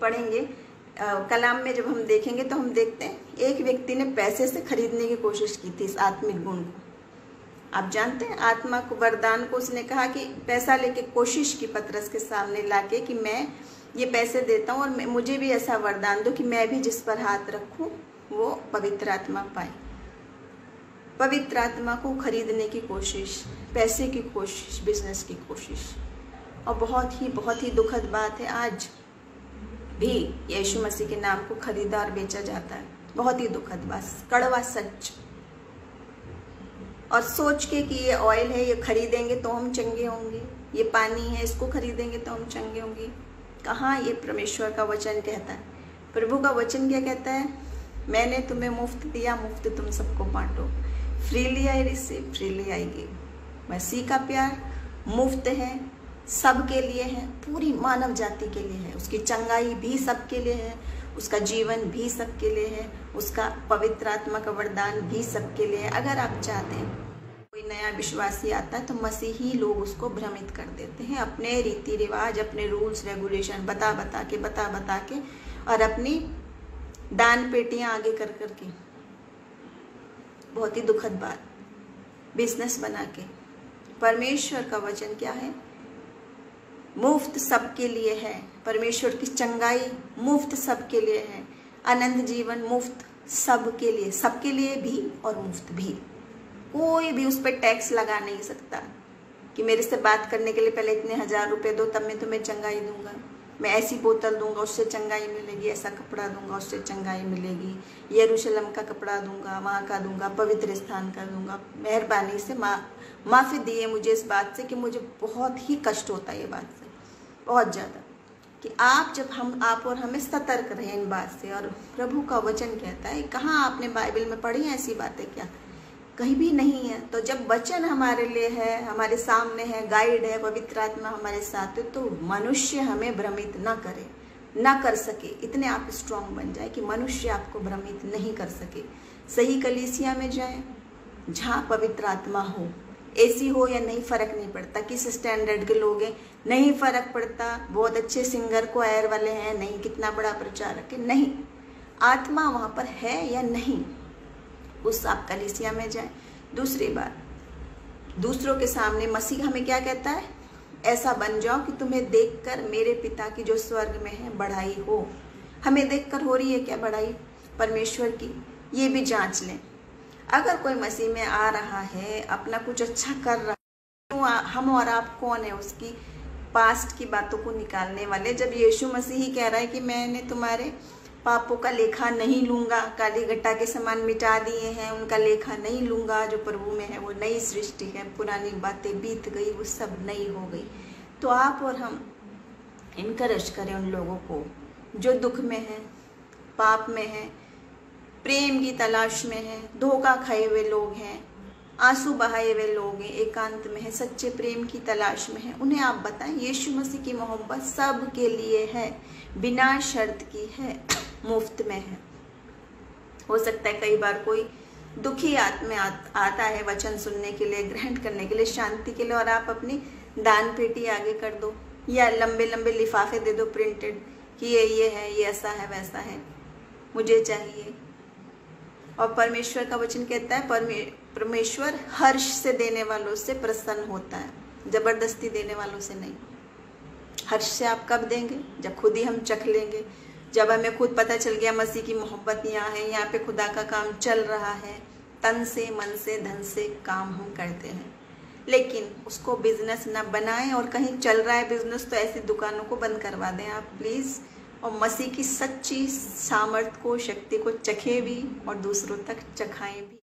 पढ़ेंगे कलाम में, जब हम देखेंगे तो हम देखते हैं एक व्यक्ति ने पैसे से खरीदने की कोशिश की थी इस आत्मिक गुण को। आप जानते हैं आत्मा को, वरदान को उसने कहा कि पैसा लेके कोशिश की पतरस के सामने लाके कि मैं ये पैसे देता हूँ और मुझे भी ऐसा वरदान दो कि मैं भी जिस पर हाथ रखूँ वो पवित्र आत्मा पाए। पवित्र आत्मा को खरीदने की कोशिश, पैसे की कोशिश, बिजनेस की कोशिश, और बहुत ही दुखद बात है आज भी यीशु मसीह के नाम को खरीदा और बेचा जाता है। बहुत ही दुखद बात, कड़वा सच। और सोच के कि ये ऑयल है, ये खरीदेंगे तो हम चंगे होंगे, ये पानी है, इसको खरीदेंगे तो हम चंगे होंगे। कहाँ ये परमेश्वर का वचन कहता है? प्रभु का वचन क्या कहता है? मैंने तुम्हें मुफ्त दिया, मुफ्त तुम सबको बांटो। Freely I receive, freely I give. मसीह का प्यार मुफ्त है, सबके लिए है, पूरी मानव जाति के लिए है। उसकी चंगाई भी सबके लिए है, उसका जीवन भी सबके लिए है, उसका पवित्र आत्मा का वरदान भी सबके लिए है। अगर आप चाहते हैं कोई नया विश्वासी आता है तो मसीही लोग उसको भ्रमित कर देते हैं अपने रीति रिवाज, अपने रूल्स रेगुलेशन बता बता के और अपनी दान पेटियां आगे कर करके, बहुत ही दुखद बात, बिजनेस बना के। परमेश्वर का वचन क्या है? मुफ्त सबके लिए है। परमेश्वर की चंगाई मुफ्त सबके लिए है। अनंत जीवन मुफ्त सबके लिए भी और मुफ्त भी। कोई भी उस पर टैक्स लगा नहीं सकता कि मेरे से बात करने के लिए पहले इतने 1000 रुपए दो तब मैं तुम्हें चंगाई दूंगा, मैं ऐसी बोतल दूंगा उससे चंगाई मिलेगी, ऐसा कपड़ा दूंगा उससे चंगाई मिलेगी, यरूशलेम का कपड़ा दूंगा, वहाँ का दूंगा, पवित्र स्थान का दूंगा। मेहरबानी से माफ़ी दिए मुझे इस बात से कि मुझे बहुत ही कष्ट होता है ये बात से, बहुत ज़्यादा, कि आप और हमें सतर्क रहें इन बात से। और प्रभु का वचन कहता है, कहाँ आपने बाइबल में पढ़ी हैं ऐसी बातें? क्या कहीं भी नहीं है। तो जब वचन हमारे लिए है, हमारे सामने है, गाइड है, पवित्र आत्मा हमारे साथ है, तो मनुष्य हमें भ्रमित ना कर सके। इतने आप स्ट्रांग बन जाए कि मनुष्य आपको भ्रमित नहीं कर सके। सही कलीसिया में जाएं जहाँ पवित्र आत्मा हो, एसी हो या नहीं फर्क नहीं पड़ता, किस स्टैंडर्ड के लोग हैं नहीं फर्क पड़ता, बहुत अच्छे सिंगर को एयर वाले हैं नहीं, कितना बड़ा प्रचारक है नहीं, आत्मा वहाँ पर है या नहीं, उस आप कलीसिया में जाएं। दूसरी बात, दूसरों के सामने मसीह हमें क्या कहता है? ऐसा बन जाओ कि तुम्हें देखकर मेरे पिता की जो स्वर्ग में है बढ़ाई हो। हमें देखकर हो रही है क्या बढ़ाई परमेश्वर की? ये भी जांच लें। अगर कोई मसीह में आ रहा है, अपना कुछ अच्छा कर रहा है, तो हम और आप कौन है उसकी पास्ट की बातों को निकालने वाले? जब यीशु मसीह ही कह रहा है कि मैंने तुम्हारे पापों का लेखा नहीं लूंगा, काली घटा के समान मिटा दिए हैं, उनका लेखा नहीं लूंगा। जो प्रभु में है वो नई सृष्टि है, पुरानी बातें बीत गई, वो सब नई हो गई। तो आप और हम इनकरेज करें उन लोगों को जो दुख में है, पाप में है, प्रेम की तलाश में है, धोखा खाए हुए लोग हैं, आंसू बहाए हुए लोग हैं, एकांत में है, सच्चे प्रेम की तलाश में है। उन्हें आप बताएं यीशु मसीह की मोहब्बत सब के लिए है, बिना शर्त की है, मुफ्त में है। हो सकता है कई बार कोई दुखी आत्मा आता है वचन सुनने के लिए, ग्रहण करने के लिए, शांति के लिए, और आप अपनी दान पेटी आगे कर दो या लंबे लंबे लिफाफे दे दो प्रिंटेड कि ये है, ये ऐसा है, वैसा है, मुझे चाहिए। और परमेश्वर का वचन कहता है परमेश्वर हर्ष से देने वालों से प्रसन्न होता है, जबरदस्ती देने वालों से नहीं। हर्ष से आप कब देंगे? जब खुद ही हम चख लेंगे, जब हमें खुद पता चल गया मसीह की मोहब्बत यहाँ है, यहाँ पे खुदा का काम चल रहा है, तन से, मन से, धन से काम हम करते हैं। लेकिन उसको बिजनेस ना बनाएं, और कहीं चल रहा है बिजनेस तो ऐसी दुकानों को बंद करवा दें आप प्लीज़। और मसीह की सच्ची सामर्थ को, शक्ति को चखें भी और दूसरों तक चखाएं भी।